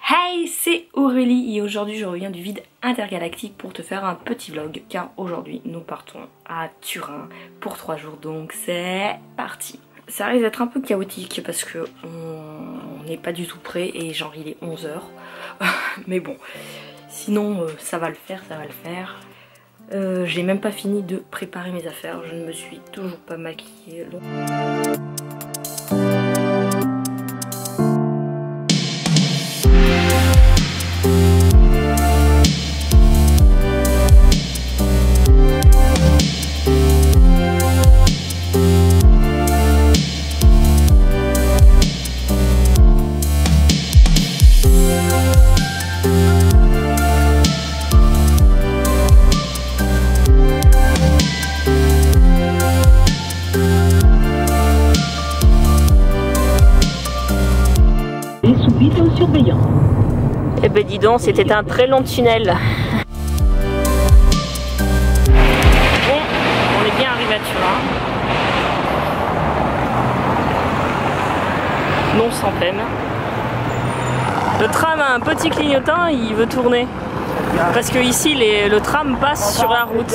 Hey, c'est Aurélie et aujourd'hui je reviens du vide intergalactique pour te faire un petit vlog car aujourd'hui nous partons à Turin pour 3 jours, donc c'est parti. Ça risque d'être un peu chaotique parce que on n'est pas du tout prêt et genre il est 11 h mais bon, sinon ça va le faire, j'ai même pas fini de préparer mes affaires, je ne me suis toujours pas maquillée donc... Surveillant. Eh ben dis donc, c'était un très long tunnel. Bon, on est bien arrivé à Turin. Non sans peine. Le tram a un petit clignotant, il veut tourner. Parce que ici, le tram passe sur la route.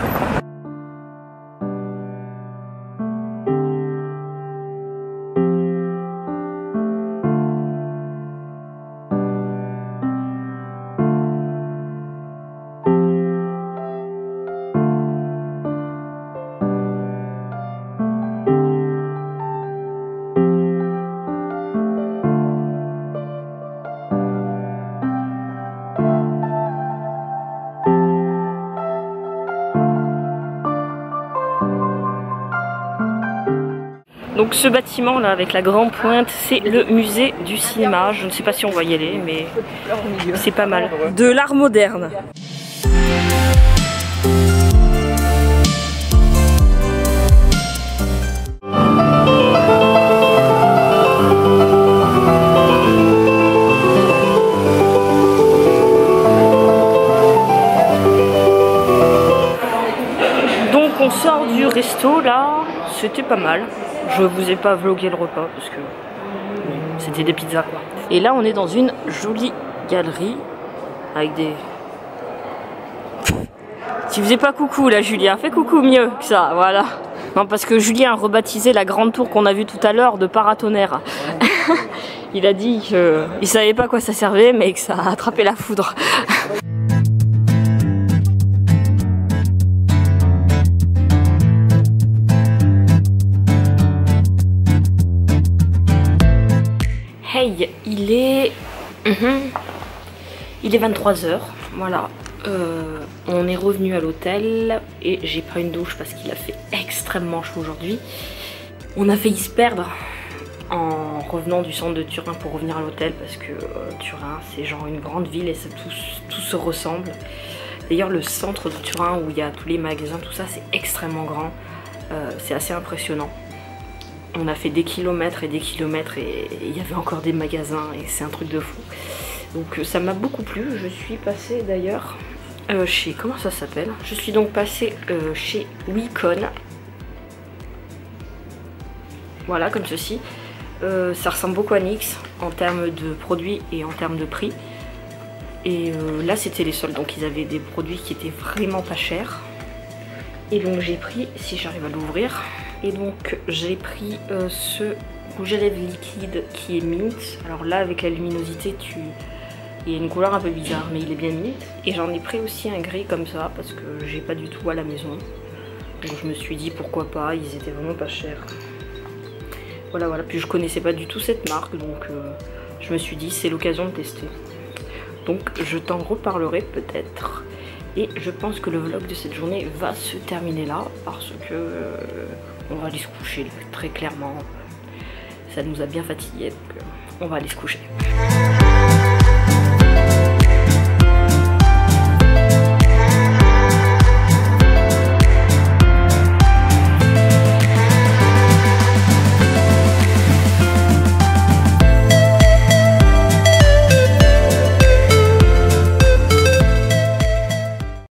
Donc ce bâtiment là avec la grande pointe, c'est le musée du cinéma. Je ne sais pas si on va y aller, mais c'est pas mal. De l'art moderne. Donc on sort du resto là, c'était pas mal. Je vous ai pas vlogué le repas parce que c'était des pizzas quoi. Et là on est dans une jolie galerie avec des... Tu faisais pas coucou là Julien, fais coucou mieux que ça, voilà. Non parce que Julien a rebaptisé la grande tour qu'on a vue tout à l'heure de paratonnerre. Il a dit qu'il savait pas à quoi ça servait mais que ça a attrapé la foudre. Hey, il est 23 h, voilà, on est revenu à l'hôtel et j'ai pris une douche parce qu'il a fait extrêmement chaud aujourd'hui. On a failli se perdre en revenant du centre de Turin pour revenir à l'hôtel parce que Turin c'est genre une grande ville et ça, tout se ressemble. D'ailleurs le centre de Turin où il y a tous les magasins, tout ça c'est extrêmement grand, c'est assez impressionnant. On a fait des kilomètres et des kilomètres et il y avait encore des magasins et c'est un truc de fou. Donc ça m'a beaucoup plu. Je suis passée d'ailleurs chez... Comment ça s'appelle? Je suis donc passée chez Wicon. Voilà, comme ceci. Ça ressemble beaucoup à Nix en termes de produits et en termes de prix. Et là c'était les soldes, donc ils avaient des produits qui étaient vraiment pas chers. Et donc j'ai pris, si j'arrive à l'ouvrir... Et donc j'ai pris ce rouge à lèvres liquide qui est mint. Alors là avec la luminosité il y a une couleur un peu bizarre mais il est bien mint. Et j'en ai pris aussi un gris comme ça parce que j'ai pas du tout à la maison. Donc je me suis dit pourquoi pas, ils étaient vraiment pas chers. Voilà, puis je connaissais pas du tout cette marque donc je me suis dit c'est l'occasion de tester. Donc je t'en reparlerai peut-être. Et je pense que le vlog de cette journée va se terminer là parce que on va aller se coucher très clairement. Ça nous a bien fatigués donc on va aller se coucher.